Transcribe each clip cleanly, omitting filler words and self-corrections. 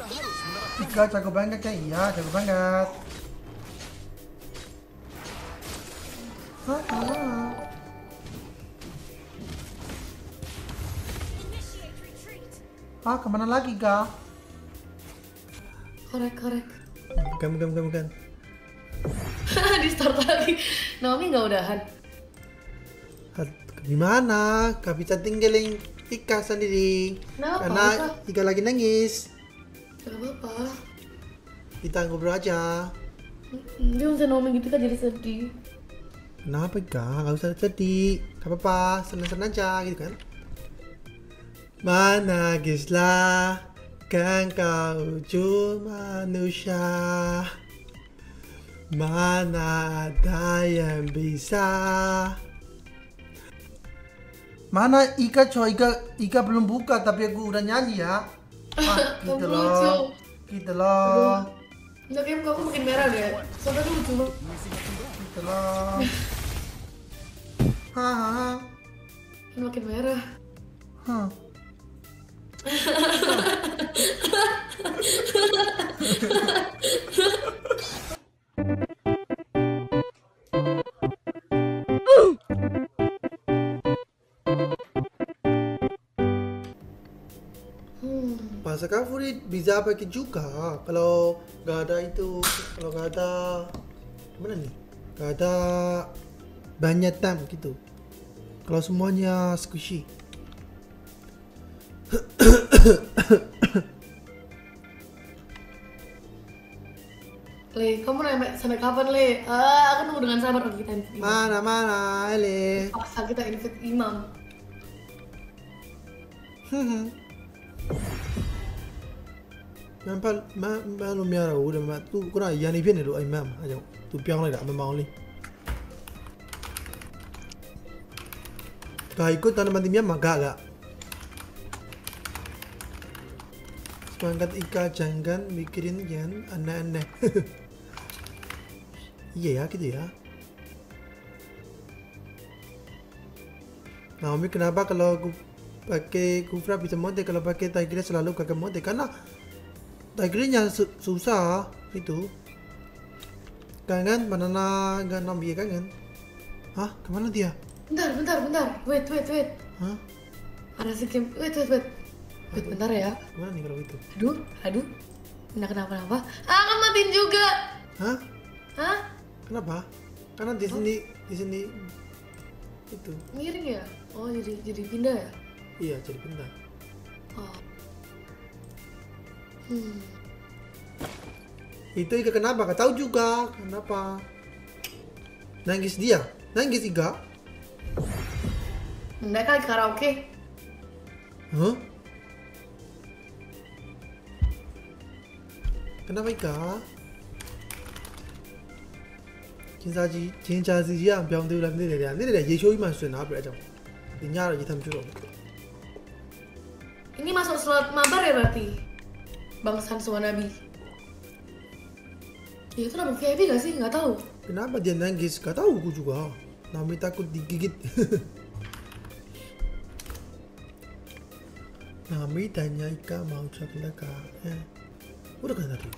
Ika jago banget ya, iya jago banget. Kemana lagi Kak? Korek. Bukan. Di start lagi. Naomi nggak udahan. Gimana? Gak bisa tinggalin Ika sendiri. Kenapa? Karena Ika lagi nangis. Gak apa-apa. Kita ngobrol aja. Dia bisa Naomi gitu kan jadi sedih. Kenapa Ika? Gak usah sedih. Gak apa-apa, senang-senang aja gitu kan. Menangislah, kan kau cuma manusia. Mana ada yang bisa. Mana Ika coy, Ika belum buka tapi aku udah nyanyi ya. Gitu loh. Gitu loh. Enggak, kayak muka aku makin merah deh. Soalnya tuh lucu. Gitu loh. Hahaha. Makin merah. Bahasa Kafuri bisa pakai juga kalau nggak ada itu, kalau nggak ada mana nih, nggak ada banyak time gitu. Kalau semuanya squishy. Le, kamu sampai kapan Le? Aku nunggu dengan sabar. Oh, kita invite Imam. Mana, Le. Paksa kita invite Imam. Nampak malu miara udah mat tu kurang yang ni pian lu imam aja tu piang lagi tak memang ni. Kau ikut tanam mati miam agak. Semangat Ika jangan mikirin yang aneh-aneh. Iya ya gitu ya. Naomi kenapa kalau aku pakai Kufra bisa mode, kalau pakai Tigreal selalu kagak mode karena Tigrealnya susah itu. Kangen banana nggak Naomi kangen. Hah kemana dia? Bentar. Wait. Hah? Ada skim. Wait. Bentar ya. Gimana nih kalau itu? Aduh. Kenapa? Kan matiin juga. Hah? Kenapa? Karena di sini itu. Miring ya? Oh, jadi pindah ya? Iya, jadi pindah. Oh. Itu Ika kenapa? Gak tahu juga kenapa. Nangis dia? Nangis Ika? Enggak kali karaoke. Hah? Kenapa Ika? 진짜 지지야 병들 남들이 안 되래 예쇼이만 쏘 나버려 좀. 이냐를 이탐 주로. Ini masuk slot mabar ya berarti? Bang Sansuanabi. Ya itu nama VIP gak sih? Gak tahu. Kenapa dia nangis? Gak tahu aku juga. Nami takut digigit. Nami tanya Ika mau coklat kah? Udah kan tadi.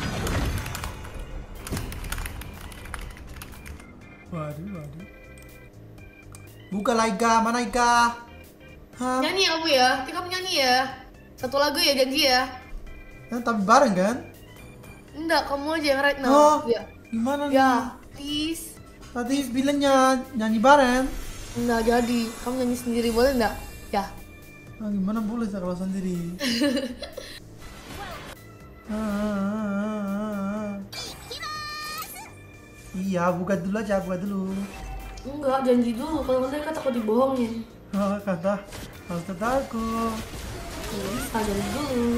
Waduh. Buka lah Ika, mana Ika? Hah? Nyanyi aku ya, kamu nyanyi ya. Satu lagu ya, janji ya. Tapi bareng kan? Enggak, kamu aja yang right now. Oh, Ya. gimana nih? Ya, please. Tadi bilangnya nyanyi bareng. Enggak jadi, kamu nyanyi sendiri boleh enggak? Ya. Gimana boleh saya kalau sendiri? Iya, buka dulu aja, buka dulu. Enggak, janji dulu. Kalau nanti kan takut dibohongin. Kata aku. Bisa, janji dulu.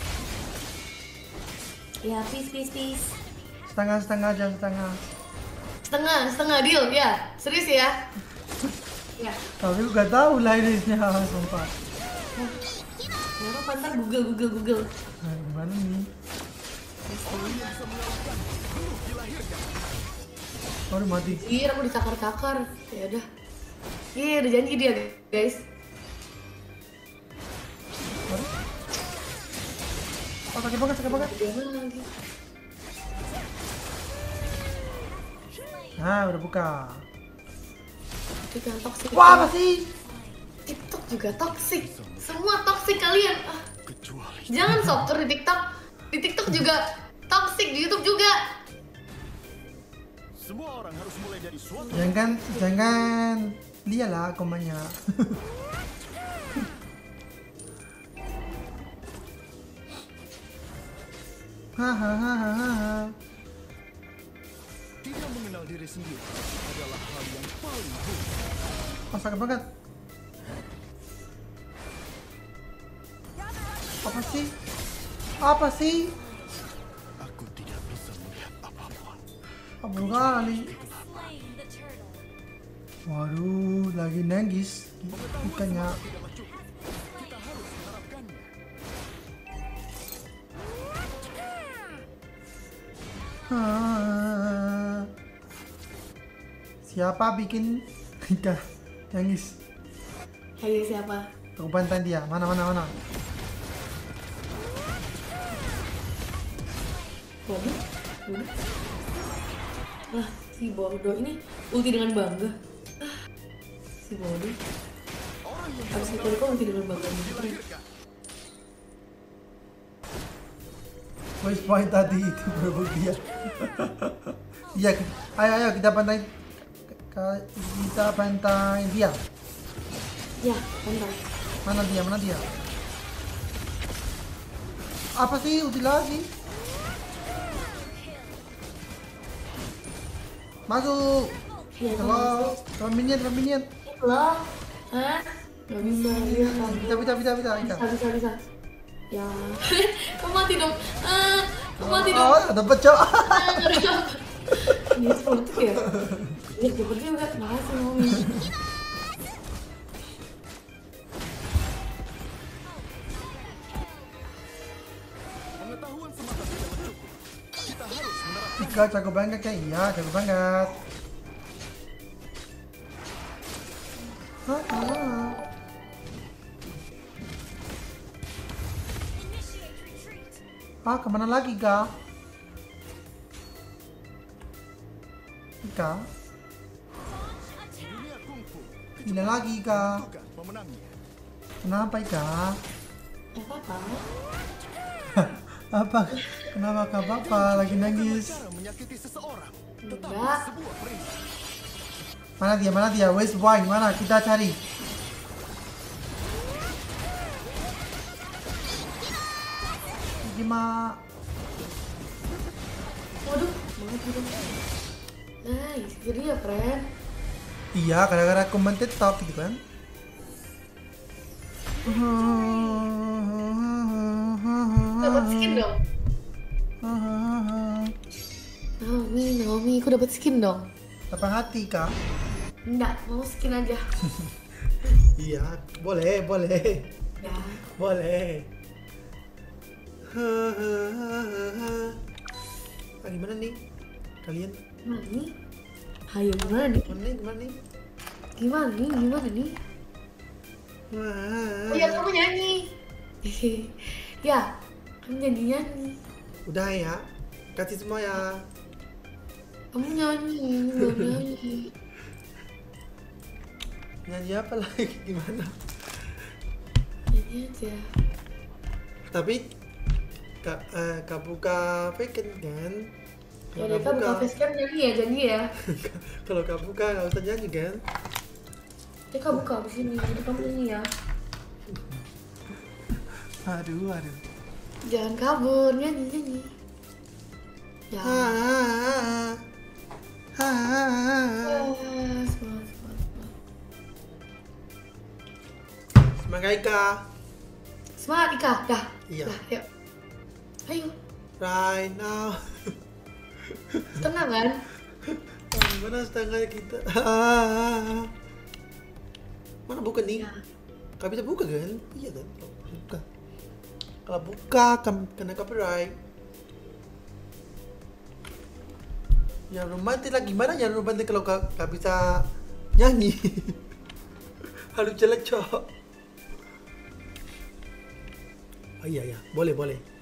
Ya, please. Setengah aja. Setengah deal, ya. Serius ya? Ya. Tapi aku gak tahu liriknya, sumpah. Ya, apa ntar Google. Nah, gimana nih? Baru mati. Iya, aku dicakar-cakar. Ya udah. Iya, udah janji dia, guys. Oh, sakit banget, sakit banget. Dia lagi. Nah, udah buka. Juga toksik. Wah, apa sih? TikTok juga toksik. Semua toksik kalian. Jangan sopter di TikTok. Di TikTok juga toksik, di YouTube juga. Semua orang harus mulai dari suatu. Jangan lihatlah komennya. Hahaha. Tidak mengenal diri sendiri adalah hal yang paling buruk. Oh, sakit banget. Apa sih? Apa sih? Aku tidak bisa melihat apapun. Apa kali? Waduh, lagi nangis ikannya. Kita harus menerapkannya. Siapa bikin ikan nangis? Hai siapa? Aku bantai dia. Mana? Bodoh? Lah, si bodoh ini ulti dengan bangga. Si bodoh. Habis itu kok ulti dengan bangga gitu. Voice point tadi itu berbukti ya. Iya, ayo kita bantai. Kita bantai dia. Ya, bentar. Mana dia? Apa sih ulti lagi? Masuk. Ya, Kalau minion. Lah, hah? Gak bisa, iya kan. Bisa. Ya, kamu mati dong. Kamu mati dong. Oh, ada pecah. Ini seperti ya. Ini seperti juga. Makasih Mami. Pengetahuan semata tidak cukup. Kita harus menerapkan. Ika jago banget kayak iya, jago banget. Kemana lagi, Ika? Ika? Dunia kungfu. Gila lagi, Ika. Bukan pemenangnya. Kenapa, Ika? Apa? Apa? Kenapa Kak Bapak lagi nangis? Cara menyakiti seseorang. Enggak. Sebuah perintah. Mana dia? Where's wine? Mana? Kita cari. Gimana? Waduh, banget gitu. Nice, jadi ya friend. Iya, gara-gara komen TikTok gitu kan. Dapat skin dong. Naomi, aku dapat skin dong. Apa hati, Kak? Enggak, mau skin aja. Iya, boleh. Ya. Boleh. Gimana nih? Kalian? Gimana nih? Hayo gimana nih? Gimana nih? Gimana nih? Oh ya, kamu nyanyi. Ya, kamu nyanyi. Udah ya. Kasih semua ya. Kamu nyanyi, belum nyanyi. Nyanyi apa lagi? Gimana? Nyanyi aja. Tapi Kak buka Faken kan? Ya udah, kan buka face cam nyanyi ya. Kalau Kak buka nggak usah nyanyi kan? Ya kamu buka di sini, jadi kamu nyanyi ya. Aduh. Jangan kabur, nyanyi. Ya. Semangat. Semangat Ika. Semangat Ika, dah. Iya. Dah, yuk. Ayo, Right now. tenang kan? Mana setengah kita? Mana buka nih? Ya. Kau bisa buka kan? Iya kan? Buka. Kalau buka kena copyright. Yang romantis lah, gimana yang romantis kalau gak bisa nyanyi? Harus jelek cok. Oh, iya ya, boleh.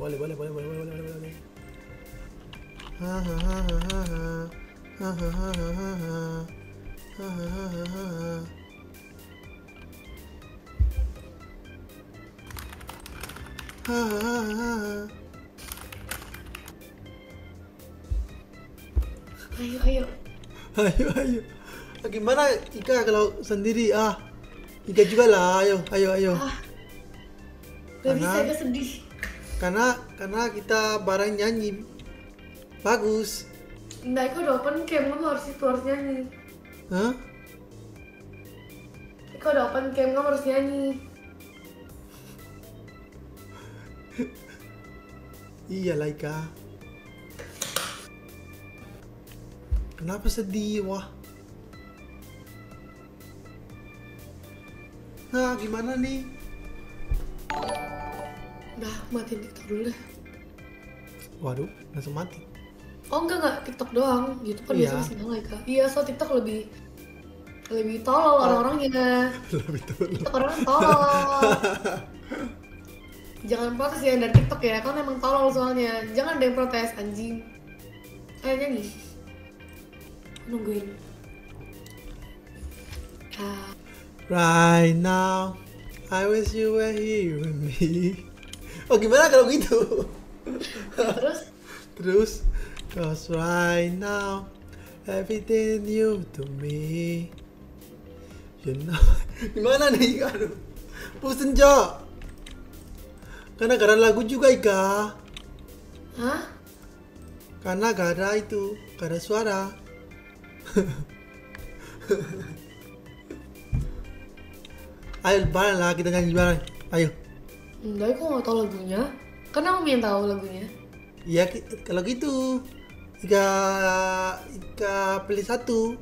Ayo. Ayo. Gimana Ika kalau sendiri? Ika juga lah. Ayo. Gak bisa, gak sedih. Karena kita bareng nyanyi. Bagus. Nah, aku udah open cam, kamu harus nyanyi. Hah? Aku udah open cam, kamu harus nyanyi. Iya lah Ika. Kenapa sedih? Wah. Nah, gimana nih? Udah, aku matiin TikTok dulu deh. Waduh, langsung mati. Oh enggak, TikTok doang. YouTube kan Iya. biasanya masih nyala ya. Iya, so TikTok lebih tolol orang-orangnya. Lebih tolol. TikTok orang tolol. Jangan protes ya dari TikTok ya, kan emang tolol soalnya. Jangan ada yang protes, anjing. Ayo nyanyi. Nungguin. Right now, I wish you were here with me. Oh gimana kalau gitu? Terus, cause right now, everything new to me. You know, gimana nih? Aduh, pusing Jo. Karena gak ada lagu juga Ika. Hah? Karena gak ada suara. Ayo bareng lah kita nyanyi bareng. Ayo. Enggak, aku gak tau lagunya. Kan aku yang tahu lagunya. Iya kalau gitu. Ika pilih satu.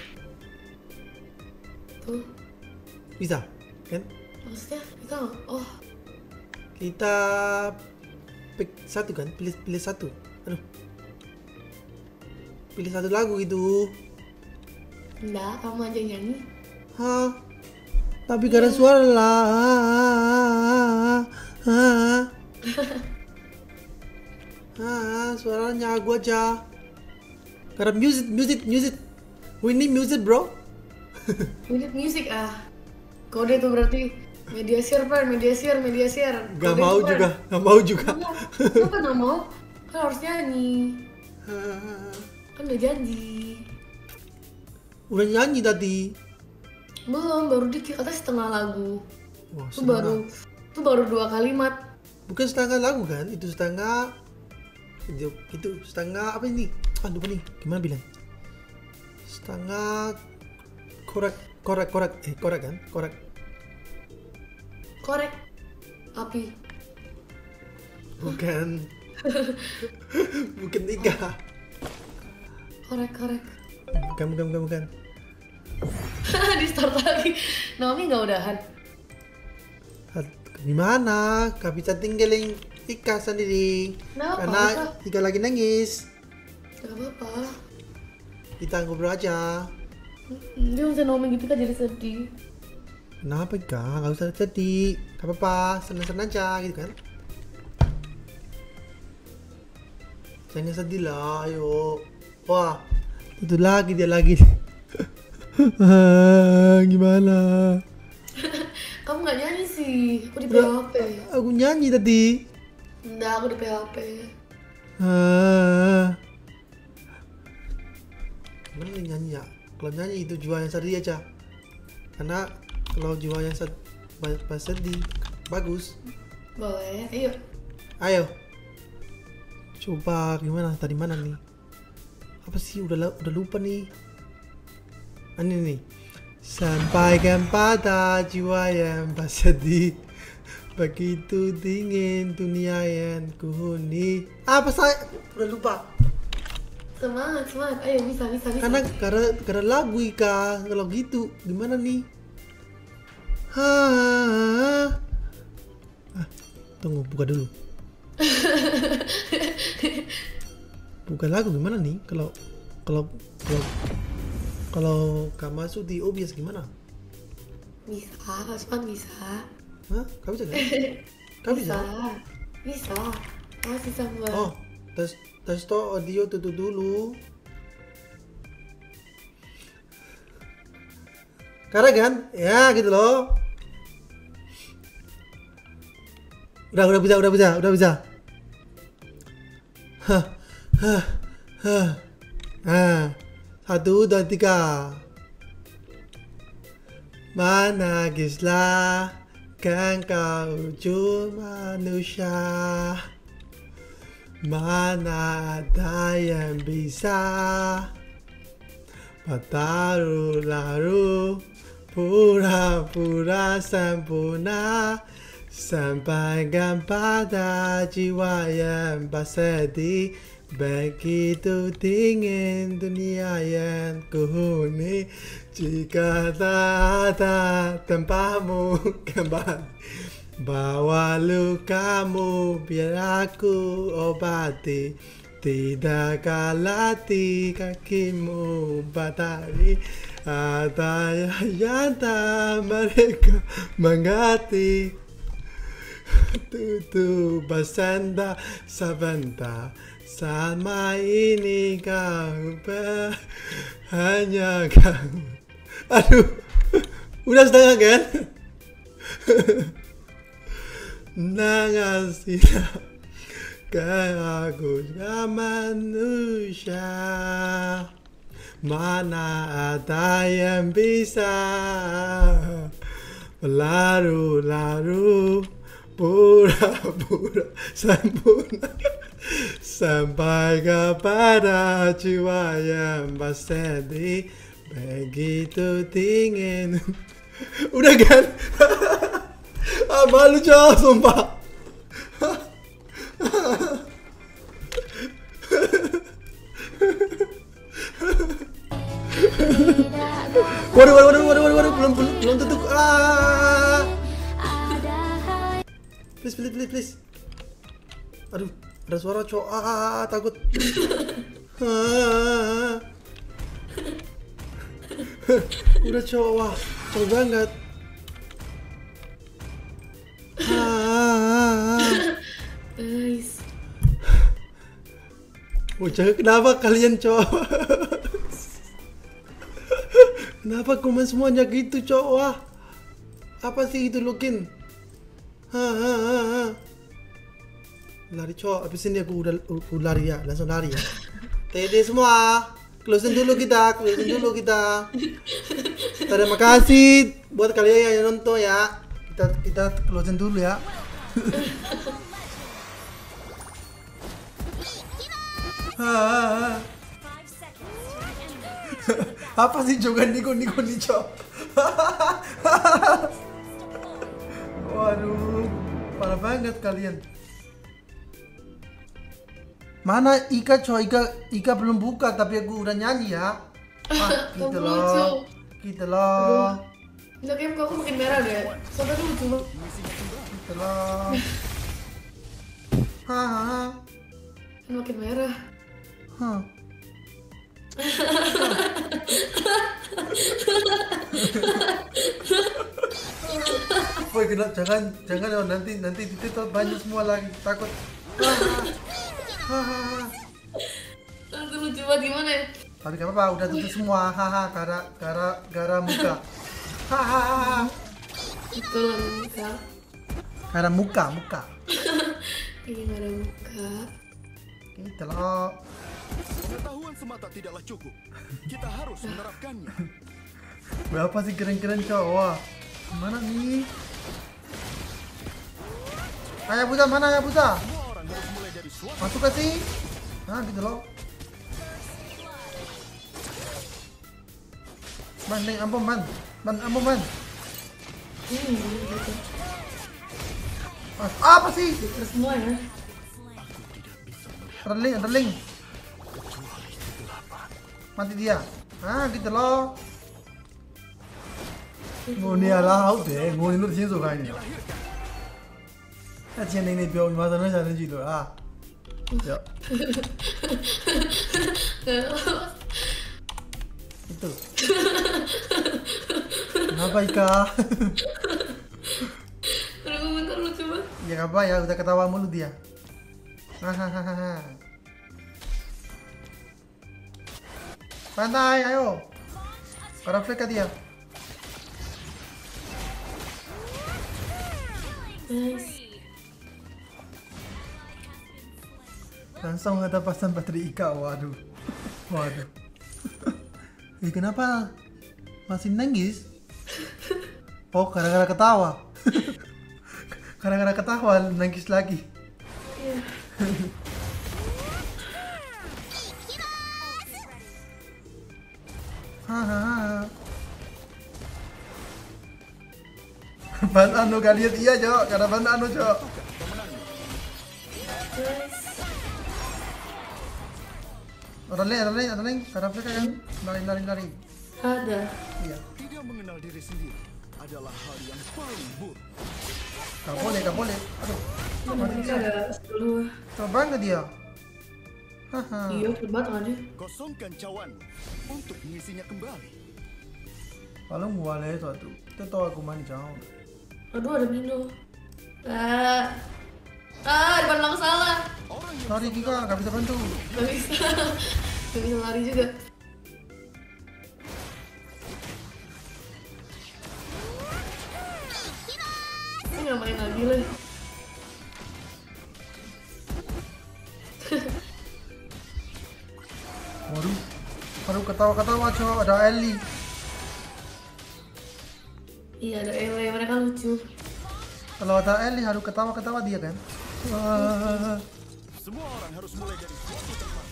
Tuh, Bisa kan? maksudnya kita nggak? Oh, Kita pick satu kan? Pilih satu. Aduh. Pilih satu lagu gitu. enggak, kamu aja nyanyi. Hah? Tapi gak ada suara lah. Suaranya aku aja. Gak ada music. We need music bro. We need music Kode tuh berarti media share. Gak Kode mau tuh, juga. Gak mau juga. Kenapa gak mau? Kan harus nyanyi. Kan udah janji. Udah nyanyi tadi. Belum, baru dikit, katanya setengah lagu. Wah, Itu baru 2 kalimat. Bukan setengah lagu kan? Itu setengah apa ini? Lupa nih. Gimana bilang? Setengah korek kan? Korek api. Bukan. Bukan Ika. Korek. Bukan. Di start lagi. Naomi nggak udahan. Gimana? Gak bisa tinggalin Ika sendiri. Kenapa? Karena Ika lagi nangis. Gak apa-apa. Kita ngobrol aja. Dia bisa Naomi gitu kan jadi sedih. Kenapa Ika? Gak usah sedih. Gak apa-apa, senang-senang aja gitu kan. Jangan sedih lah, ayo. Wah, itu lagi dia lagi. Gimana? Kamu nggak nyanyi sih. Aku di PHP. Aku nyanyi tadi. Enggak, aku di PHP. Gimana nih nyanyi ya? Kalau nyanyi itu jiwa yang sedih aja. Karena kalau jiwa yang sedih bagus. Boleh, ayo. Ayo. Coba gimana? Tadi mana nih? Apa sih? Udah lupa nih. Ini nih. Sampaikan pada jiwa yang bersedih, begitu dingin dunia yang kuhuni. Apa saya? Udah lupa. Semangat. Ayo, bisa. Karena lagu Ika. Kalau gitu gimana nih? Tunggu, buka dulu. Buka lagu gimana nih? Kalau gak masuk di OBS gimana? Bisa, Kak Supan bisa. Hah? Gak bisa kan? Kan Bisa. bisa? Bisa. Masih sama. Oh, tes to audio tutup dulu. Karena kan, ya gitu loh. Udah bisa. Hah, hah, hah. Nah, 1, 2, 3. Menagislah kan kau wujud manusia. Mana ada yang bisa bertaruh lalu pura-pura sempurna sampaikan pada jiwa yang bersedih. Begitu dingin dunia yang kuhuni jika tak ada tempatmu kembali. Bawa lukamu biar aku obati. Tidakkah latih kakimu batari. Ada yang tak mereka mengerti. Tutup bersenda sebentar. Sama ini kau hanya kamu. Aduh, udah setengah kan? Nangasihlah ke aku manusia. Mana ada yang bisa berlalu-lalu pura-pura sempurna sampai kepada jiwa yang bersedih. Begitu dingin. Udah kan? Malu coy, sumpah. Waduh, belum tutup. Please. Aduh, ada suara cowok. Takut. Udah cowok, wah, cowok banget. Nice. Bocah, kenapa kalian cowok? Kenapa komen semuanya gitu cowok? Wah, apa sih itu Lukin? Lari cowok, habis ini aku udah lari ya, langsung lari ya. TD semua, closing dulu kita. Terima kasih buat kalian yang nonton ya. Kita closing dulu ya. Apa sih juga niko nih cowok? Waduh, parah banget kalian. Mana Ika coy, Ika belum buka tapi aku udah nyanyi ya. Gitu loh. Udah kayak muka aku makin merah deh. Soalnya lucu banget. Gitu loh. Makin merah. Boy, jangan nanti tuh banyak semua lagi, takut. Itu lucu banget gimana ya? Tapi gak apa-apa, udah tutup semua. Gara muka. Itu lah muka. Gara muka. Ini gak ada muka. Gitu loh. Pengetahuan semata tidaklah cukup. Kita harus menerapkannya. Berapa sih keren-keren cowok? Mana nih? Hayabusa mana Hayabusa? Semua orang harus mulai dari suatu. Masuk gak sih? Nah gitu loh. Man, Neng ampun man. Gitu. Apa sih? Terus semua ya. Underling. Mati dia. Gitu loh. Ngoni ala hao de, ngoni lo xin so kai ni. A qian ning ni biao ma san na sha ji lo Ya. Itu. Kenapa Ika? Aduh, bentar lucu banget. Ya pakai apa ya? Udah ketawa mulu dia. Hahaha. Pantai, ayo. Para flick dia. Nice. Langsung ada pasang baterai Ika, waduh. Waduh. Kenapa? Masih nangis? Oh, gara-gara ketawa. Gara-gara ketawa nangis lagi. Iya. Hahaha. Ban anu kalian iya, Cok. Karena ban anu, Cok. Nice. Orang lain, karena mereka kan lari. Ada. Iya. Tidak mengenal diri sendiri adalah hal yang paling buruk. Gak boleh. Aduh. Mereka ada 10. Coba nggak dia? Haha. Iya, hebat kan dia. Kosongkan cawanmu untuk mengisinya kembali. Kalau gua lihat tuh, itu tahu aku main jauh. Aduh, ada Mino. Depan bang salah. Orang yang Lari Kika, gak bisa bantu. Gak bisa. Gak bisa lari juga. Ini gak main lagi lah. Waduh, baru ketawa-ketawa, Cok. Ada Ellie. Iya, ada Ele, mereka lucu. Kalau ada Ellie harus ketawa-ketawa dia kan. Wah. semua orang harus mulai dari suatu tempat.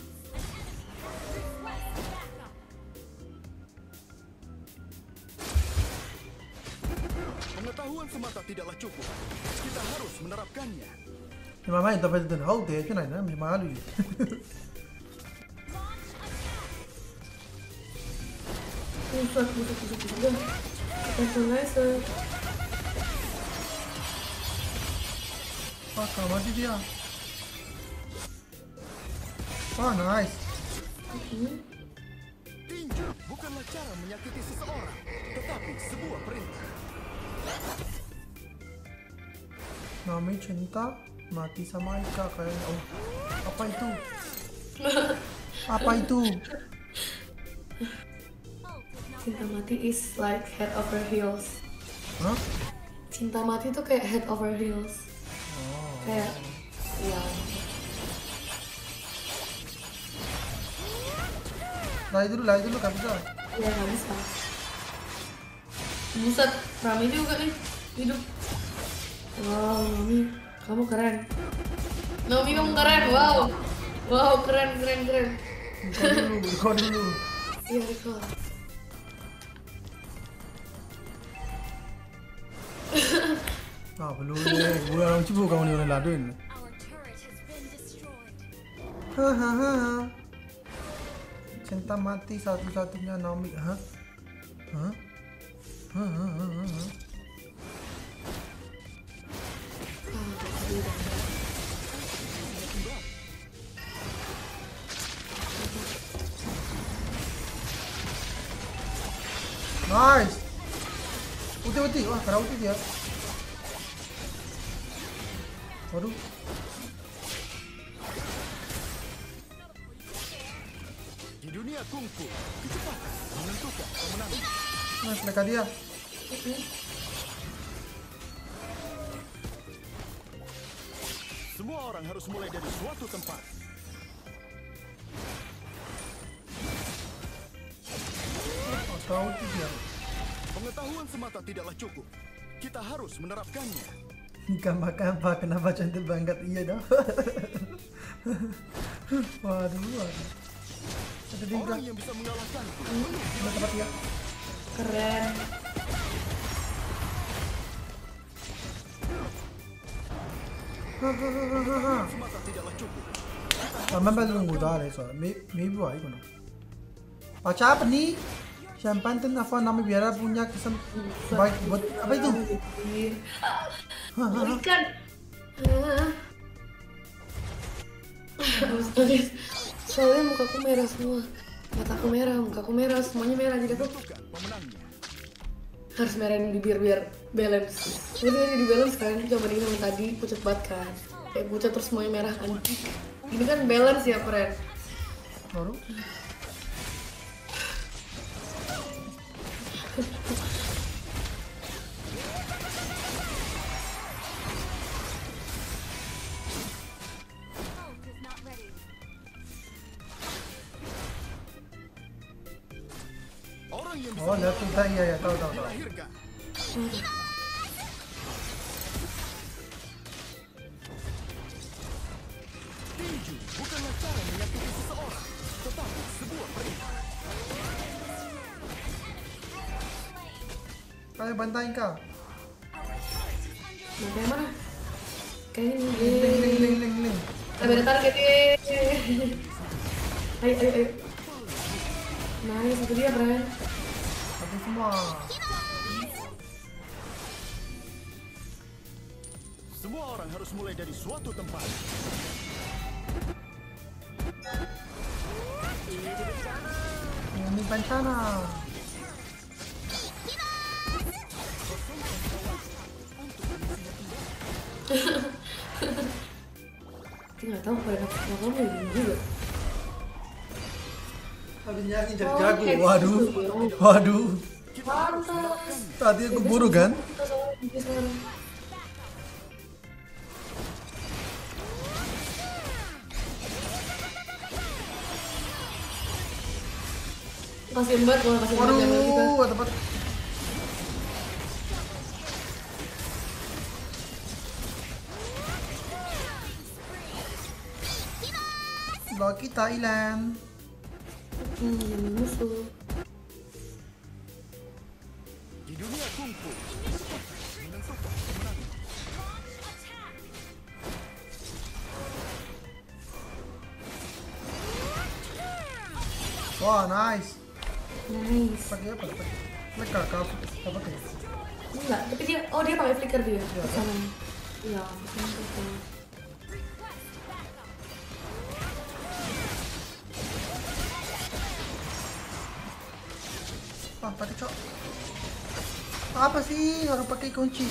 Pengetahuan semata tidaklah cukup. Kita harus menerapkannya. Nhưng mà mấy người ta phải tình hậu thế cái này nó bị má luôn. Buset. Attention guys. Wah, sama aja dia. Wah, nice. Tinju bukanlah cara menyakiti seseorang, tetapi sebuah perintah. Namanya cinta mati sama Ika kayaknya. Oh, apa itu? Apa itu? Cinta mati is like head over heels. Hah? Cinta mati tuh kayak head over heels. Oh. Kayak, ya. Lari dulu gak bisa. Ya nggak bisa. Buset, Rami juga nih hidup. Wow, Naomi, kamu keren. Naomi kamu keren, wow, keren. Buka dulu. Iya, Riko. Ah, belum deh. Gue orang cipu kamu nih orang laduin. Hahaha. Cinta mati satu-satunya Naomi. Hah? Hah? Nice. Ulti. Wah, kena ulti dia. Waduh. Di dunia kungfu, kecepatan menentukan kemenangan. Nice, mereka dia. Semua orang harus mulai dari suatu tempat. Oh, tahu ulti dia. Pengetahuan semata tidaklah cukup. Kita harus menerapkannya. Gambar-gambar kenapa cantik banget iya dah. Waduh. Ada tiga. Orang yang bisa mengalahkanku. Ada tempat dia. Keren. Semata tidaklah cukup. Memang belum mudah deh soal. Maybe wah itu no. Baca apa nih? Champagne tuh apa nama biara punya kesan baik buat apa itu? Ikan. Soalnya mukaku merah semua. Mataku merah, mukaku merah, semuanya merah jadi aku. Tentukan pemenangnya. Harus merahin bibir biar balance. Ini di balance kan, coba ini sama tadi pucat banget kan. Kayak pucat terus semuanya merah kan. Ini kan balance ya, friend. Baru. Orang yang bisa Oh, lihat tuh, iya ya, tahu. dilahirkan. Tinju bukanlah cara menyakiti seseorang, tetapi sebuah perintah. Ayo bantai kau. Nah, kayak mana? Kayak ini. Ling. Ada target. Ayo. Nice, itu dia, friend. Satu semua. Semua orang harus mulai dari suatu tempat. Ini bencana. Nggak tahu pada kamu ini juga. Habisnya ngincer Oh, jago. kayak Waduh. gitu. Waduh. Pantas. Tadi aku buru kan? Kita soalnya di sana. Kasian banget kalau kasih banget jaman kita. Waduh, tempat. Loki Thailand. Musuh. Di dunia kungfu, menentukan kemenangan. Wah, nice. Nice. Pakai apa? Mereka kau apa pakai? Enggak, tapi dia pakai flicker dia. Sana. Iya, betul. Pakai cok. Apa sih harus pakai kunci?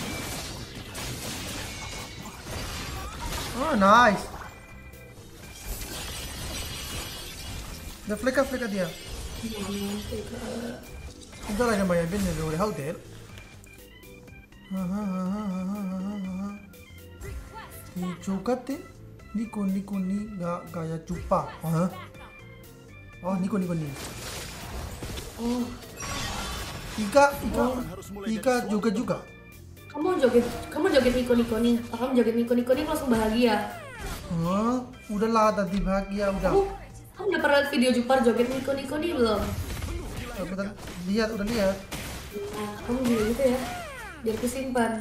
Oh, nice. The flicker dia. Bentar aja main bin dari hotel. Dicokatin Niko ni gaya cupa. Hah? Oh, Niko ni. Oh, Ika juga. kamu joget Niko nih. Kamu joget Niko nih langsung bahagia. Hah? Udahlah tadi bahagia udah. Kamu udah pernah lihat video Jupar joget Niko nih belum? Udah lihat. Nah, kamu juga gitu ya. Biar kusimpan.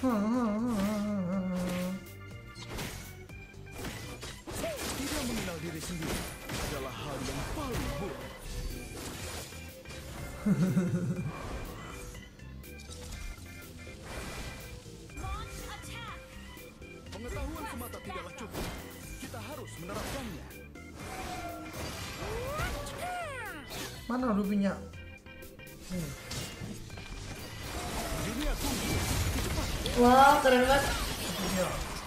Tidak mengenal diri sendiri adalah hal yang paling buruk. Pengetahuan semata tidaklah cukup. Kita harus menerapkannya. Mana rubinya? Dunia kungfu, Wow, keren banget. Iya.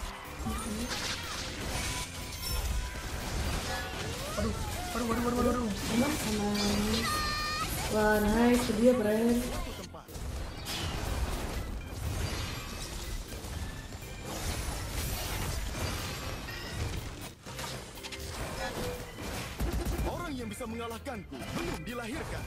Aduh. Aman. Wah, nice. Itu dia, friend. suatu tempat. Orang yang bisa mengalahkanku belum dilahirkan.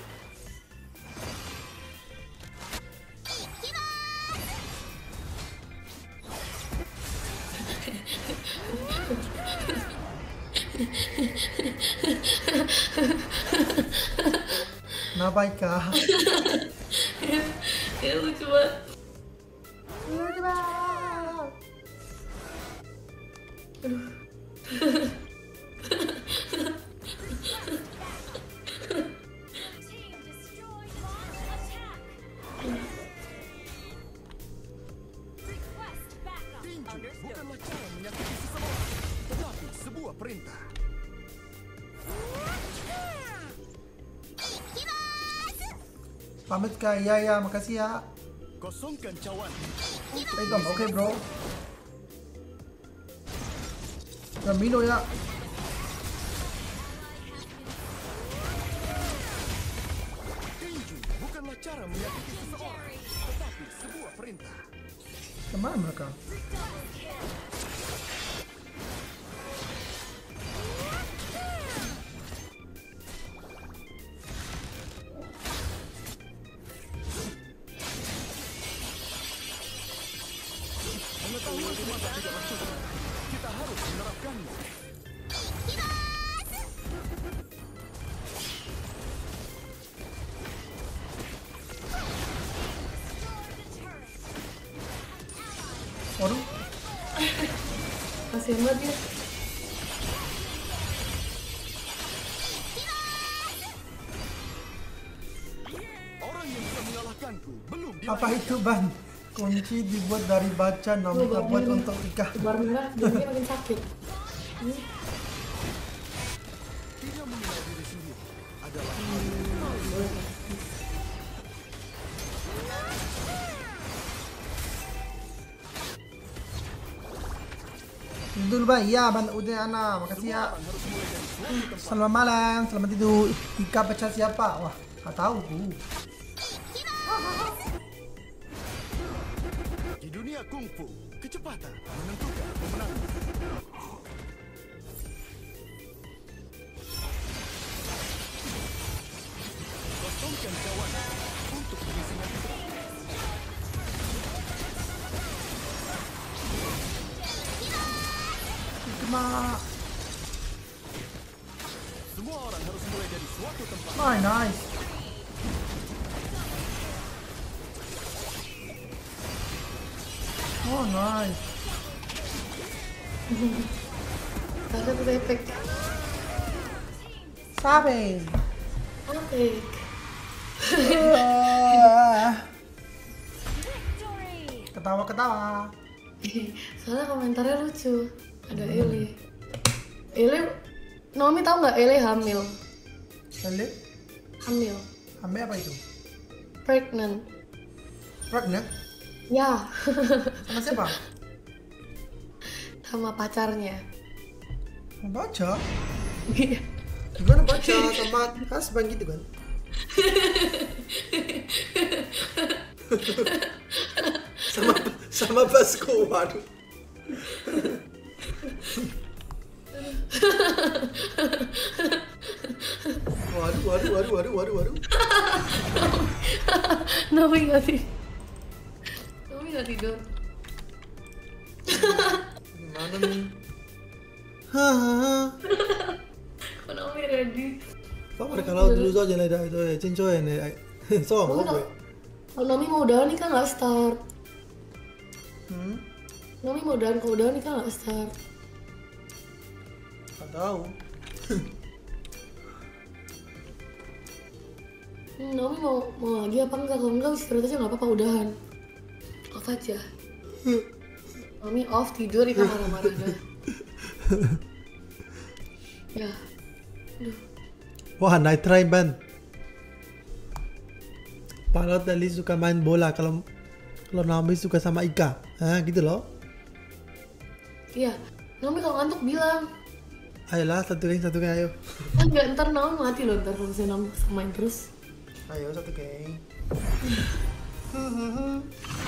Nabaika. Ya lucu banget. Tinju bukanlah cara menyakiti seseorang, tetapi sebuah perintah. Pamit kak, ya makasih ya. Kosongkan cawan. Pegang, oke bro. Ramino ya. Tinju bukanlah cara menyakiti seseorang, tetapi sebuah perintah. Kemana mereka? Pengetahuan semata tidaklah cukup. Kita harus menerapkannya. Waduh, Kasihan banget dia. Orang yang bisa mengalahkanku belum apa itu ban? Kunci dibuat dari baja, namun tak buat untuk nikah. Bar merah, jadinya makin sakit. tidak mengenal diri sendiri adalah Tidur bang, iya ban udah anak, makasih ya. harus mulai dari suatu tempat. Selamat malam, selamat tidur. Ika pecah siapa? Wah, nggak tahu ku. Di dunia kungfu, kecepatan menentukan pemenang. Kosongkan cawan untuk mengisi hati. Cuma, Semua orang harus mulai dari suatu tempat. nice. Oh nice. Karena tuh efek. Sabe. Oke. Ketawa-ketawa. Soalnya komentarnya lucu. Ada Ele. Ele, Naomi tahu nggak Ele hamil? Lalu, Hamil. ambil apa itu? Pregnant. Pregnant? Ya. Sama siapa? Sama pacarnya. Baca. Gimana baca sama husband gitu kan? sama Basko, waduh. Waduh. Naomi nggak tidur. Naomi nggak tidur. Gimana nih? Hahaha. Kok Naomi ready? Pak kalau dulu saja lah itu cincoy nih. So, Naomi mau gue. kalau Naomi mau udahan nih kan nggak start. Hmm? Naomi mau udahan, kalau udahan nih kan nggak start. Gak tahu. Naomi mau lagi apa enggak? Kalau enggak istirahat aja nggak apa-apa, udahan. Off aja. Naomi off tidur itu marah-marah dah. Ya. Aduh. Wah, night try ban. Palot tadi suka main bola kalau Naomi suka sama Ika. Ah, gitu loh. Iya. Naomi kalau ngantuk bilang. Ayolah, satu geng ayo. Enggak, ntar Naomi mati loh ntar kalau misalnya Naomi main terus. Ayo satu geng.